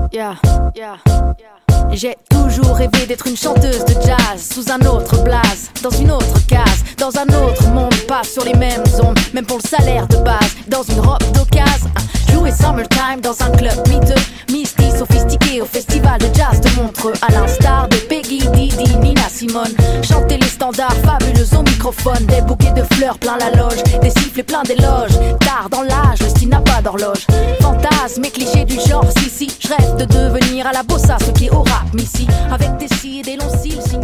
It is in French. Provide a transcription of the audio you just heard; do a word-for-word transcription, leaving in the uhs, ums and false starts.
Yeah, yeah, yeah. J'ai toujours rêvé d'être une chanteuse de jazz sous un autre blaze, dans une autre case, dans un autre monde, pas sur les mêmes ondes, même pour le salaire de base, dans une robe d'occasion. Jouer Summertime dans un club miteux, mystique, sophistiqué au festival de jazz de Montreux, à l'instar de Peggy, Didi, Nina Simone. Chanter les standards fabuleux au microphone, des bouquets de fleurs plein la loge, des sifflets plein d'éloges. Tard dans l'âge, le style n'a pas d'horloge. Fantasmes et clichés du genre, si si, je rêve de devenir à la bossa ce qui est au rap, mais si, avec des si et des longs cils, si.